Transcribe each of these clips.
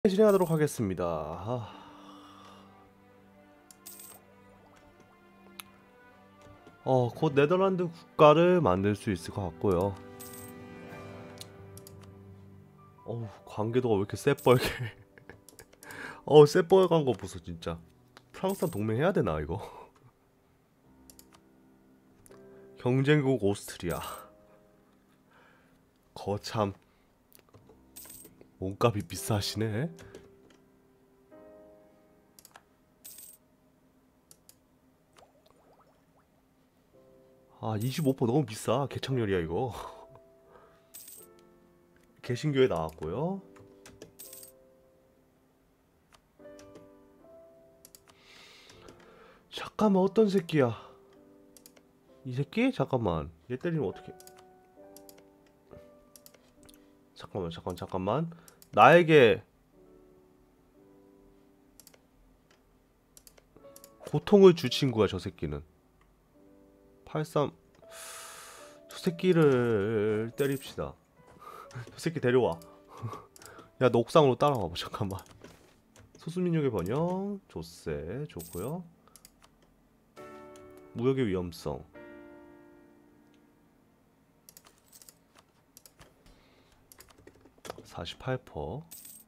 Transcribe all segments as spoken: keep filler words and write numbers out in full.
진행하도록 하겠습니다. 아... 어, 곧 네덜란드 국가를 만들 수 있을 것 같고요. 어우, 관계도가 왜 이렇게 새뻘게. 어우, 새뻘간 거 보소 진짜. 프랑스랑 동맹해야 되나 이거? 경쟁국 오스트리아. 거참 몸값이 비싸시네. 아, 이십오 퍼센트 너무 비싸. 개창렬이야 이거. 개신교에 나왔고요. 잠깐만, 어떤 새끼야? 이 새끼? 잠깐만, 얘 때리면 어떡해. 잠깐만 잠깐 잠깐만 나에게 고통을 주 친구야 저 새끼는. 팔십삼. 저 새끼를 때립시다. 저 새끼 데려와. 야, 너 옥상으로 따라와봐. 잠깐만. 소수민족의 번영 조세 좋고요. 무역의 위험성 사십팔 퍼센트.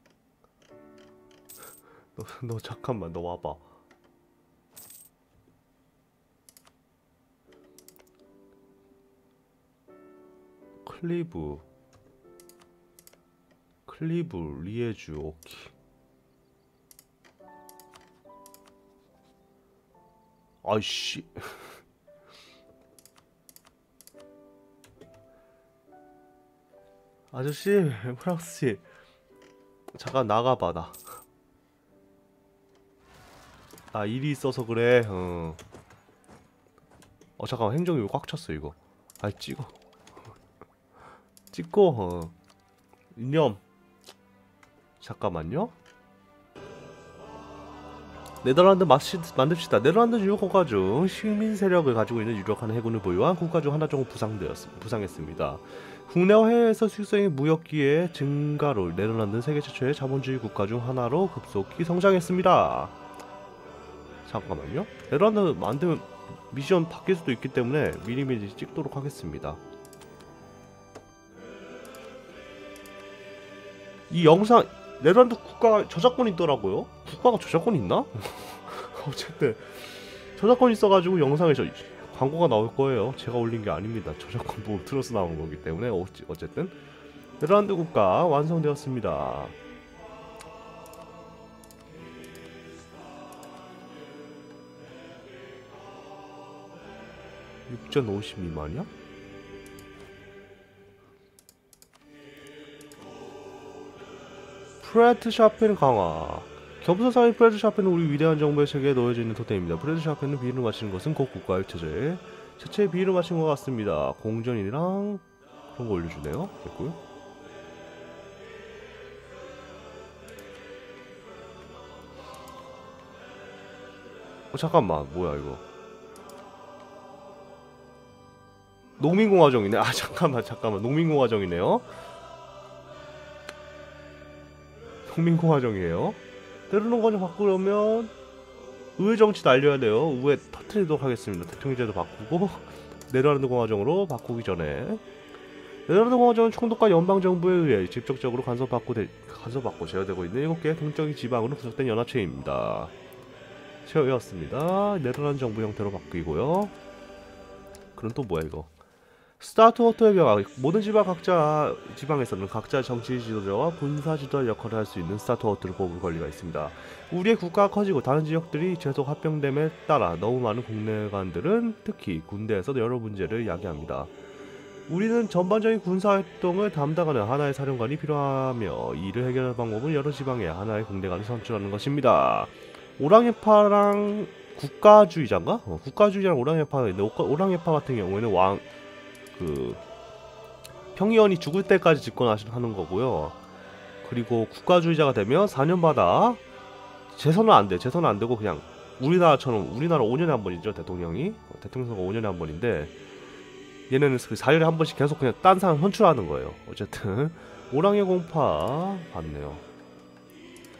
너, 너 잠깐만, 너 와봐. 클리브 클리브 리에주. 오케이. 아이씨. 아저씨, 프랑스씨, 잠깐 나가봐. 나 나 일이 있어서 그래. 어, 어 잠깐만, 행정이 왜 꽉 찼어 이거. 아이, 찍어. 찍고. 어. 이념. 잠깐만요. 네덜란드 마시, 만듭시다. 네덜란드 주요 국가 중 식민 세력을 가지고 있는 유력한 해군을 보유한 국가 중 하나 정도 부상되었, 부상했습니다. 국내와 해외에서 수익성의 무역 기회 증가로 네덜란드는 세계 최초의 자본주의 국가 중 하나로 급속히 성장했습니다. 잠깐만요. 네덜란드 만들면 미션 바뀔 수도 있기 때문에 미리미리 찍도록 하겠습니다. 이 영상 네덜란드 국가 저작권이 있더라고요. 국가가 저작권이 있나? 어쨌든 저작권 있어가지고 영상에 저 광고가 나올 거예요. 제가 올린 게 아닙니다. 저작권 보호 틀어서 나온 거기 때문에. 어쨌든 네덜란드 국가 완성되었습니다. 육전 오십 미만이야? 프레드샤펜 강화. 겸손사의 프레드샤펜은 우리 위대한 정부의 세계에 놓여져 있는 토템입니다. 프레드샤펜은 비밀을 맞히는 것은 곧 국가의 체제. 체체에 비밀을 맞힌 것 같습니다. 공전이랑 그런 거 올려주네요. 됐고요. 어, 잠깐만, 뭐야 이거. 농민공화정이네. 아, 잠깐만 잠깐만, 농민공화정이네요. 농민공화정이에요. 때로는 거좀 바꾸려면 의회 정치 날려야 돼요. 의회 터트리도록 하겠습니다. 대통령제도 바꾸고 네덜란드 공화정으로 바꾸기 전에 네덜란드 공화정은 총독과 연방정부에 의해 직접적으로 간섭받고 대, 간섭받고 제어되고 있는 일곱 개의 동적인 지방으로 구성된 연합체입니다. 제어였습니다. 네덜란드 정부 형태로 바뀌고요. 그럼 또 뭐야 이거. 스타트워터의 경우 모든 지방 각자 지방에서는 각자 정치 지도자와 군사 지도자 역할을 할 수 있는 스타트워터를 뽑을 권리가 있습니다. 우리의 국가가 커지고 다른 지역들이 계속 합병됨에 따라 너무 많은 국내관들은 특히 군대에서 여러 문제를 야기합니다. 우리는 전반적인 군사활동을 담당하는 하나의 사령관이 필요하며 이를 해결할 방법은 여러 지방에 하나의 군대관을 선출하는 것입니다. 오랑해파랑 국가주의자인가? 어, 국가주의자랑 오랑해파가 있는데 오랑해파 같은 경우에는 왕 그 평의원이 죽을 때까지 집권하는 거고요. 그리고 국가주의자가 되면 사 년마다 재선은 안 돼. 재선은 안 되고 그냥 우리나라처럼, 우리나라 오 년에 한 번이죠 대통령이. 대통령 선거 오 년에 한 번인데 얘네는 그 사 년에 한 번씩 계속 그냥 딴 사람 선출하는 거예요. 어쨌든 오랑해 공파 봤네요.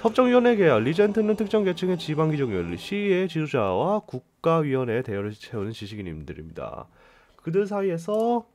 법정위원회 계약. 리젠트는 특정 계층의 지방기종을 시의 지도자와 국가위원회의 대열을 채우는 지식인들입니다. 그들 사이에서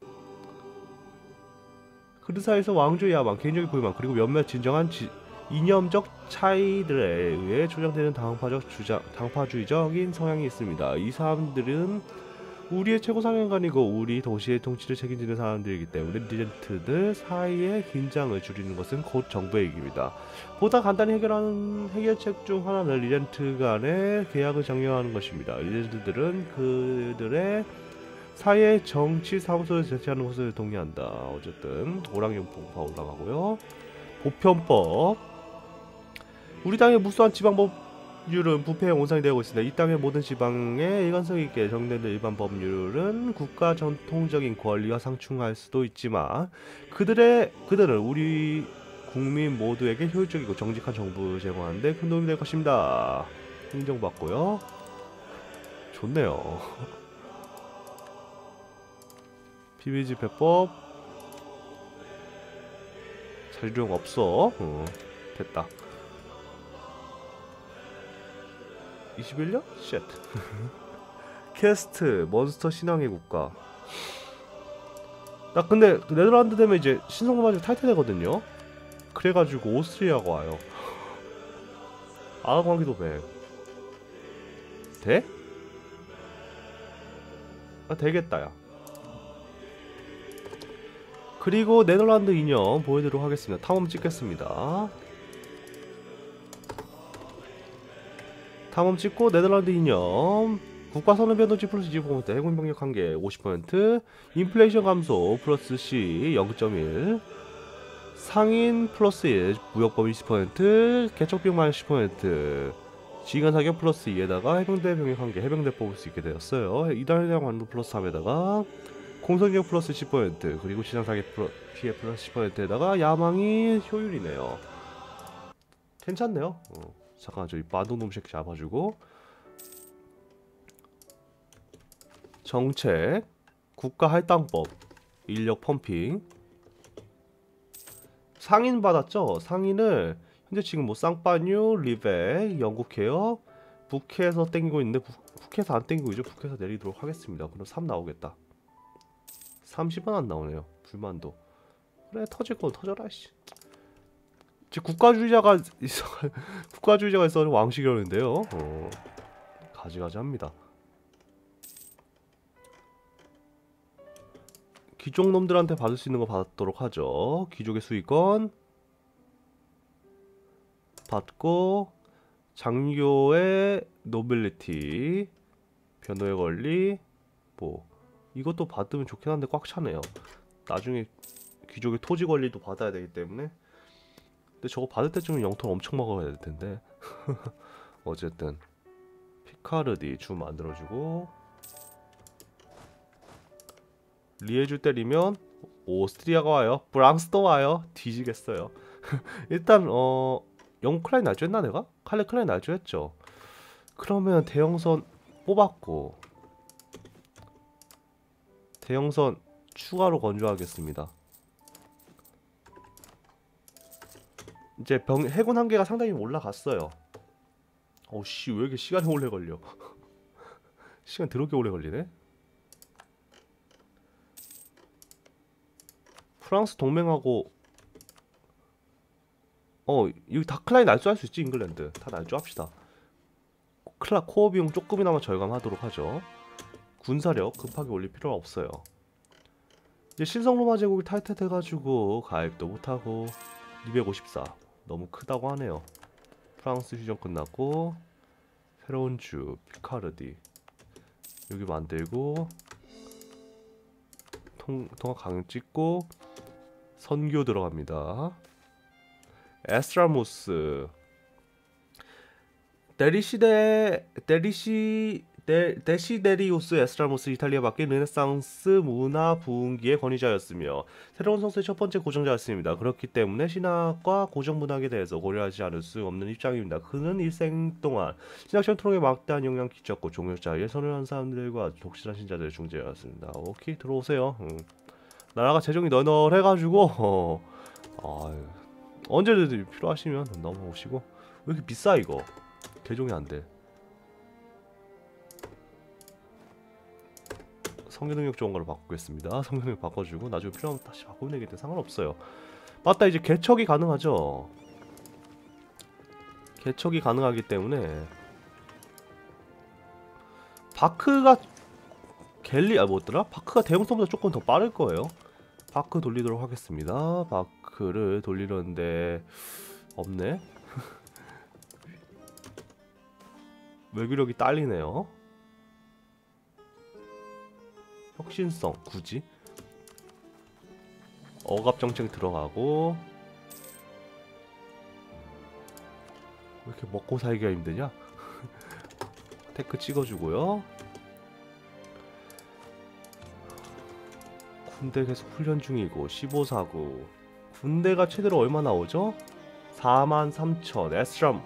그들 사이에서 왕조의 야망, 개인적인 불만, 그리고 몇몇 진정한 지, 이념적 차이들에 의해 조장되는 당파적 주장, 당파주의적인 성향이 있습니다. 이 사람들은 우리의 최고 사령관이고 우리 도시의 통치를 책임지는 사람들이기 때문에 리젠트들 사이의 긴장을 줄이는 것은 곧 정부의 일입니다. 보다 간단히 해결하는 해결책 중 하나는 리젠트 간의 계약을 정리하는 것입니다. 리젠트들은 그들의 사이의 정치 사무소를 제시하는 것을 동의한다. 어쨌든 오랑용 폭파 올라가고요. 보편법. 우리 땅의 무수한 지방법률은 부패의 온상이 되고 있습니다. 이 땅의 모든 지방에 일관성 있게 정되는 일반 법률은 국가 전통적인 권리와 상충할 수도 있지만 그들의 그들은 우리 국민 모두에게 효율적이고 정직한 정부를 제공하는데 큰 도움이 될 것입니다. 인정받고요. 좋네요. 비밀집회법 자료용 없어. 어, 됐다. 이십일 년? 쉣. 캐스트 몬스터 신앙의 국가. 나 근데 네덜란드 되면 이제 신성로마저 탈퇴되거든요. 그래가지고 오스트리아가 와요. 아관기도 백. 돼? 아 되겠다 야. 그리고 네덜란드 이념 보여드리도록 하겠습니다. 탐험 찍겠습니다. 탐험 찍고 네덜란드 이념 국가선언 변동치 플러스 이십 퍼센트 해군 병력 한개 오십 퍼센트 인플레이션 감소 플러스 C 영 점 일 상인 플러스 일 무역법 이십 퍼센트 개척비용 마이너스 십 퍼센트 지휘관 사격 플러스 이에다가 해병대 병력 한개 해병대 뽑을 수 있게 되었어요. 이달량 완도 플러스 삼에다가 공성력 플러스 십 퍼센트 그리고 시장 사격 피해 플러스 십 퍼센트에다가 야망이 효율이네요. 괜찮네요. 어. 잠깐 저기 마도놈 새끼 잡아주고 정책 국가 할당법 인력 펌핑 상인 받았죠? 상인을 현재 지금 뭐 쌍파뉴, 리베, 영국 케어, 북해에서 땡기고 있는데 부, 북해에서 안 땡기고 있죠? 북해에서 내리도록 하겠습니다. 그럼 삼 나오겠다. 삼십 원 안 나오네요. 불만도. 그래 터질 건 터져라 씨. 국가주의자가 있어 국가주의자가 있어 왕실이었는데요. 어, 가지가지합니다. 귀족놈들한테 받을 수 있는 거 받도록 하죠. 귀족의 수익권 받고 장교의 노빌리티 변호의 권리 뭐 이것도 받으면 좋긴 한데 꽉 차네요. 나중에 귀족의 토지 권리도 받아야 되기 때문에. 근데 저거 받을 때쯤은 영토를 엄청 먹어야 될 텐데. 어쨌든 피카르디 주 만들어주고 리에주 때리면 오스트리아가 와요. 프랑스도 와요. 뒤지겠어요. 일단 어 영국 클라인 날조했나 내가? 칼레 클라인 날조했죠. 그러면 대형선 뽑았고 대형선 추가로 건조하겠습니다. 이제 병, 해군 한계가 상당히 올라갔어요. 어씨 왜 이렇게 시간이 오래 걸려. 시간 더럽게 오래 걸리네. 프랑스 동맹하고 어 여기 다 클라인 날조할 수 있지. 잉글랜드 다 날조합시다. 클라 코어 비용 조금이나마 절감하도록 하죠. 군사력 급하게 올릴 필요가 없어요. 이제 신성로마 제국이 탈퇴돼가지고 가입도 못하고 이백오십사 너무 크다고 하네요. 프랑스 휴전 끝났고 새로운 주 피카르디 여기 만들고 통, 통화 강행 찍고 선교 들어갑니다. 에스트라무스 데리시데 데리시 데, 데시데리우스 에스트라무스 이탈리아 밖의 르네상스 문화 부흥기의 권위자였으며 새로운 성서의 첫 번째 고정자였습니다. 그렇기 때문에 신학과 고정문학에 대해서 고려하지 않을 수 없는 입장입니다. 그는 일생 동안 신학 전통에 막대한 영향을 끼쳤고 종교자에 선언한 사람들과 독실한 신자들의 중재였습니다. 오케이 들어오세요. 응. 나라가 재정이 널널해가지고 어, 아유, 언제든지 필요하시면 넘어오시고. 왜 이렇게 비싸 이거? 개종이 안 돼. 성능 능력 좋은 걸로 바꾸겠습니다. 성능 능력 바꿔주고 나중에 필요하면 다시 바꾸면 되기 때문에 상관없어요. 맞다, 이제 개척이 가능하죠. 개척이 가능하기 때문에 바크가 갤리 아 뭐였더라? 바크가 대형선보다 조금 더 빠를 거예요. 바크 돌리도록 하겠습니다. 바크를 돌리려는데 없네. 외교력이 딸리네요. 혁신성 굳이 억압정책 들어가고. 왜 이렇게 먹고 살기가 힘드냐? 테크 찍어주고요. 군대 계속 훈련 중이고 십오 사구. 군대가 최대로 얼마 나오죠? 사만 삼천. 에스트람.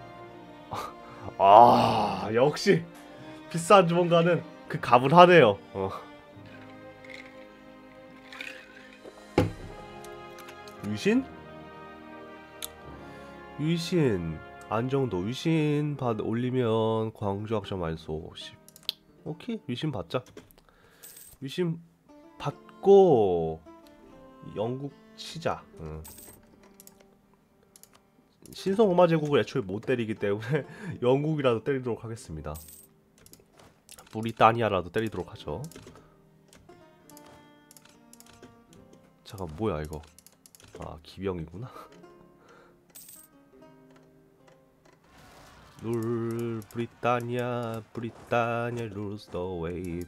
아 역시 비싼 주문가는 그 값을 하네요. 어. 유신? 유신 안정도. 유신 받 올리면 광주학점 말소 십. 오케이, 유신 받자. 유신 받고 영국 치자. 응. 신성 로마 제국을 애초에 못 때리기 때문에 영국이라도 때리도록 하겠습니다. 브리타니아라도 때리도록 하죠. 잠깐 뭐야 이거? 아 기병이구나. 룰 브리타니아 브리타니아 rules the wave.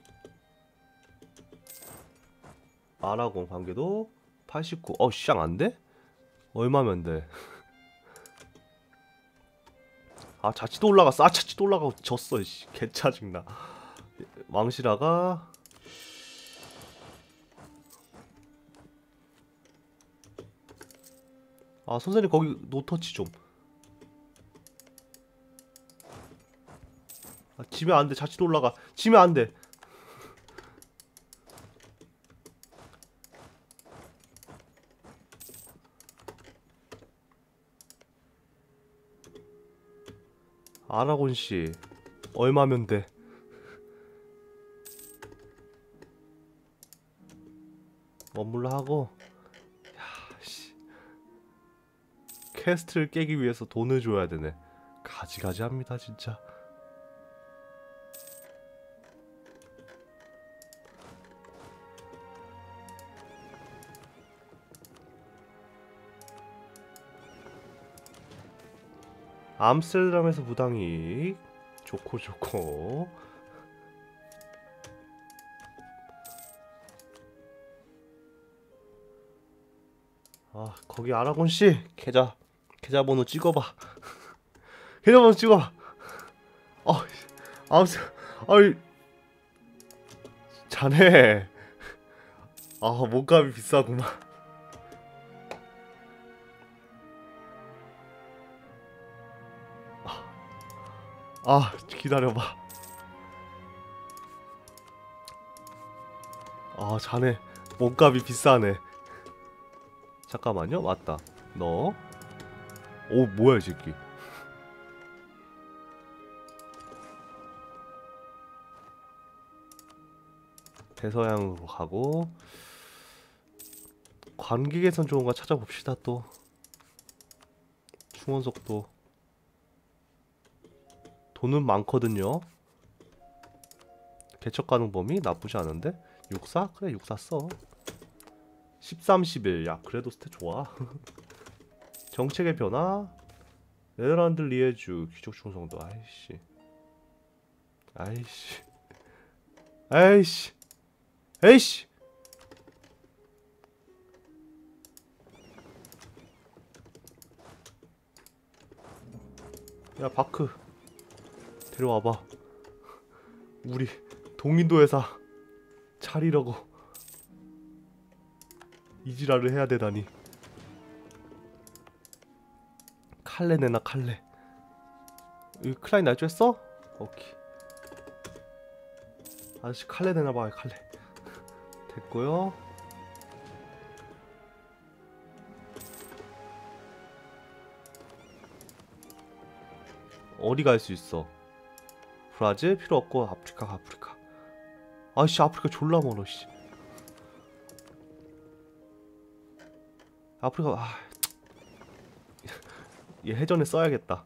아라곤 관계도 팔십구. 어 시장 안 돼? 얼마면 돼? 아 자치도 올라갔어. 아 자치도 올라가고 졌어. 씨 개짜증나. 왕실화가 아 선생님 거기 노터치 좀. 아, 지면 안 돼. 자치도 올라가. 지면 안 돼. 아라곤 씨 얼마면 돼? 머물러 하고. 야, 씨. 퀘스트를 깨기 위해서 돈을 줘야 되네. 가지가지 합니다, 진짜. 암스테르담에서 부당이익. 좋고 좋고. 아 거기 아라곤씨 계좌 계좌번호 찍어봐. 계좌번호 찍어봐. 어 암스 아이 자네 아 몸값이 비싸구만. 아 기다려봐. 아 자네 몸값이 비싸네. 잠깐만요. 맞다. 너. 오 뭐야 이 새끼. 대서양으로 가고. 관객에선 좋은 거 찾아봅시다. 또 충원석도 돈은 많거든요. 개척 가능 범위 나쁘지 않은데. 육사? 그래 육사 써. 십삼, 십일. 야 그래도 스탯 좋아. 정책의 변화. 네덜란드 리에주 귀족 충성도. 아이씨 아이씨 아이씨 에이씨. 야 바크 데려와봐. 우리 동인도 회사 차리려고 이지랄을 해야 되다니. 칼레 내놔 칼레. 이 클라인 날조했어? 오케이. 아저씨 칼레 내놔봐. 칼레. 됐고요. 어디 갈 수 있어? 브라질 필요 없고 아프리카 아프리카. 아씨 아프리카 졸라 멀어 씨. 아프리카 아. 얘 해전에 써야겠다.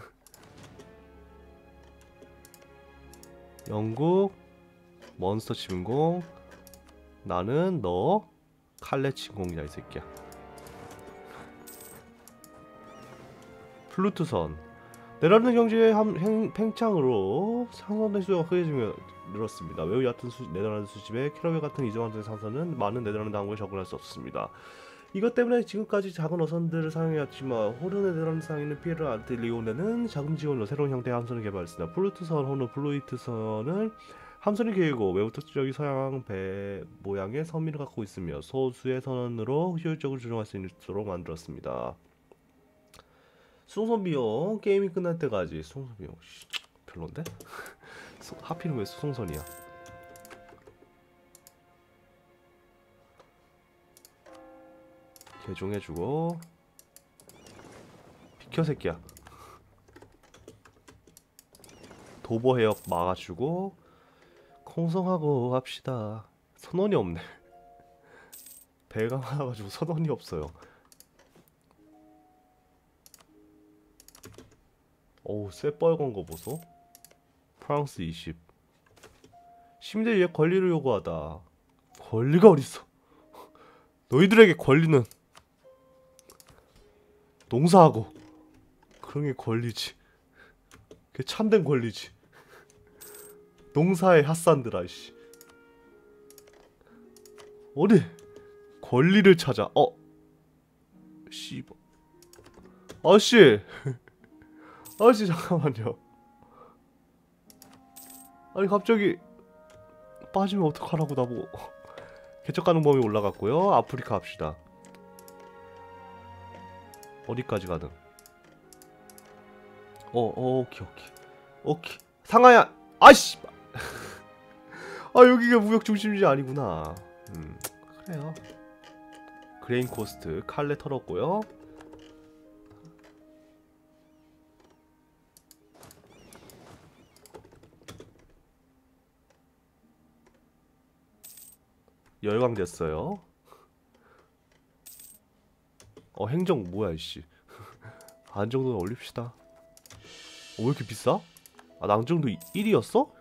영국 몬스터 침공. 나는 너 칼레 침공이야 이 새끼야. 플루트선. 네덜란드 경제의 행, 팽창으로 상선의 수요가 크게 늘었습니다. 매우 얕은 수, 네덜란드 수집에 캐러벨 같은 이중항공 상선은 많은 네덜란드 항구에 접근할 수 없었습니다. 이것 때문에 지금까지 작은 어선들을 사용해왔지만 호르네 네덜란드 상인은 피에르 안틀리오네는 자금 지원으로 새로운 형태의 함선을 개발했습니다. 플루트선 호르 플루이트선은 함선이 길고 매우 특징적인 서양 배 모양의 선미를 갖고 있으며 소수의 선원으로 효율적으로 조종할 수 있도록 만들었습니다. 수송선 비용 게임이 끝날 때까지. 수송선 비용 씨, 별론데? 하필은 왜 수송선이야? 개종해주고. 비켜 새끼야. 도보 해역 막아주고 공성하고 합시다. 선원이 없네. 배가 많아가지고 선원이 없어요. 어우 쎄뻘건 거 보소. 프랑스 이십. 시민들 위해 권리를 요구하다. 권리가 어딨어. 너희들에게 권리는 농사하고 그런 게 권리지. 그게 참된 권리지. 농사의 핫산드라 씨. 어디 권리를 찾아. 어 씨발 아씨 아씨 잠깐만요. 아니 갑자기 빠지면 어떡하라고 나보고. 개척 가능범위 올라갔고요. 아프리카 합시다. 어디까지 가능? 어, 어 오케이 오케이 오케이. 상하야 아씨. 아 여기가 무역 중심지 아니구나. 음 그래요. 그레인 코스트 칼레 털었고요. 열광됐어요. 어 행정 뭐야 이씨. 안정도는 올립시다. 어, 왜 이렇게 비싸? 아 낭정도 일이었어?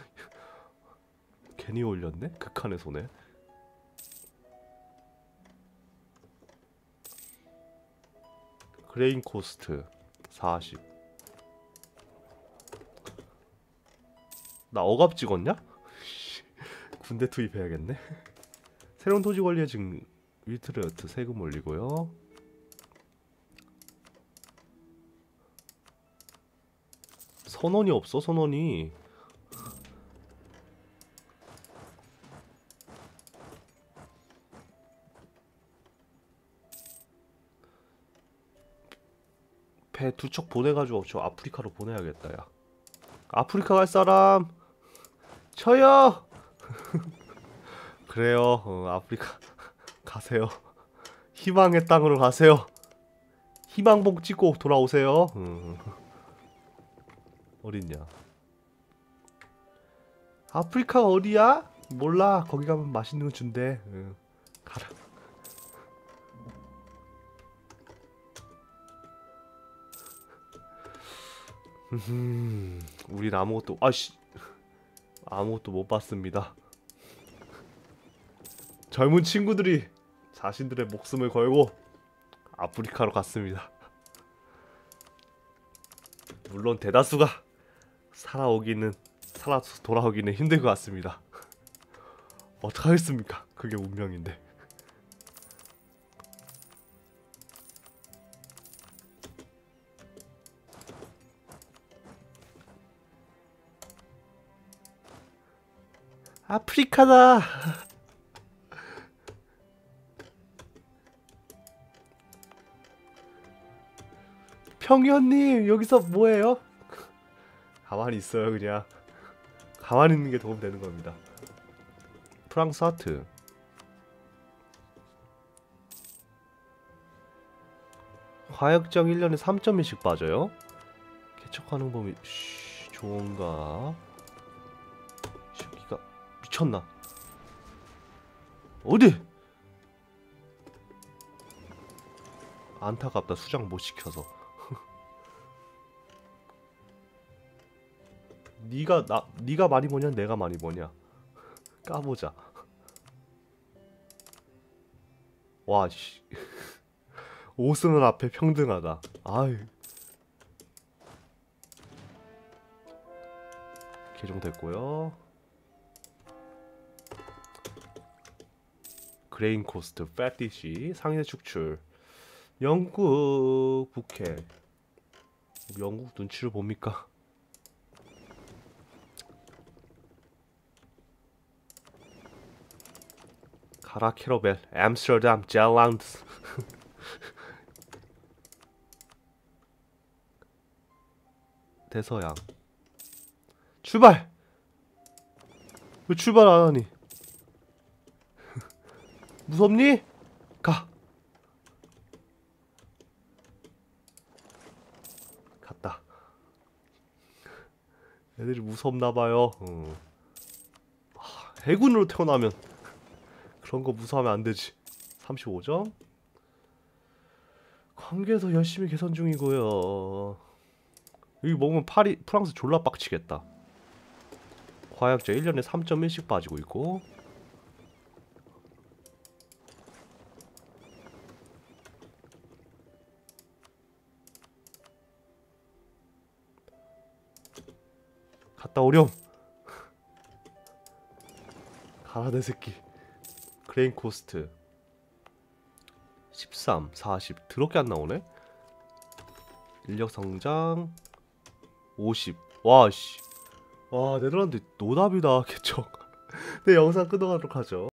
괜히 올렸네? 극한의 손해. 그레인 코스트 사십. 나 억압 찍었냐? 군대 투입해야겠네. 새로운 토지 관리에 지금 위트르트 세금 올리고요. 선원이 없어 선원이. 배 두 척 보내가지고 저 아프리카로 보내야겠다 야. 아프리카 갈 사람 쳐요. 그래요. 어, 아프리카 가세요. 희망의 땅으로 가세요. 희망봉 찍고 돌아오세요. 음. 어딨냐? 아프리카가 어디야? 몰라. 거기 가면 맛있는 거 준대. 응. 가라. 우린 아무것도 아씨 아무것도 못 봤습니다. 젊은 친구들이 자신들의 목숨을 걸고 아프리카로 갔습니다. 물론 대다수가 살아오기는 살아 돌아오기는 힘들 것 같습니다. 어떡하겠습니까? 그게 운명인데. 아프리카다. 평현님 여기서 뭐해요? 가만히 있어요 그냥. 가만히 있는 게 도움 되는 겁니다. 프랑스 하트. 화약정 일 년에 삼 점 일씩 빠져요. 개척하는 범위 쉬, 좋은가? 이 새끼가 미쳤나? 어디? 안타깝다. 수장 못 시켜서. 네가 나 네가 많이 버냐 내가 많이 버냐 까보자. 와씨 오스는 앞에 평등하다. 아유 개종됐고요. 그레인 코스트 패티시 상인의 축출. 영국 부캐. 영국 눈치를 봅니까? 가라 캐러벨 암스테르담 젤란드. 대서양 출발! 왜 출발 안 하니? 무섭니? 가! 갔다. 애들이 무섭나봐요. 어. 하, 해군으로 태어나면 그런 거 무서워하면 안 되지. 삼십오 점. 관계도 열심히 개선 중이고요. 여기 먹으면 파리 프랑스 졸라 빡치겠다. 과약자 일 년에 삼 점 일씩 빠지고 있고. 갔다 오렴. 가라 내 새끼. 그레인 코스트 십삼, 사십 더럽게 안 나오네. 인력 성장 오십. 와씨. 와 네덜란드 노답이다 개척. 내 영상 끊어가도록 하죠.